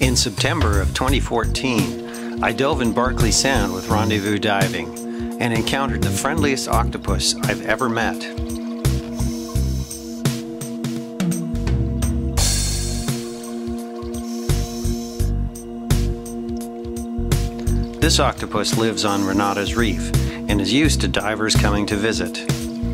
In September of 2014, I dove in Barkley Sound with Rendezvous Diving and encountered the friendliest octopus I've ever met. This octopus lives on Renata's Reef and is used to divers coming to visit.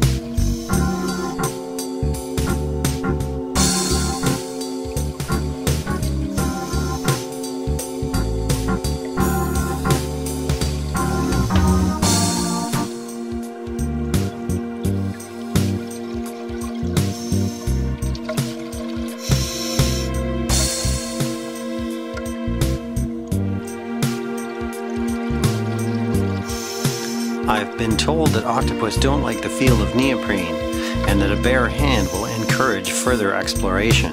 I've been told that octopus don't like the feel of neoprene and that a bare hand will encourage further exploration.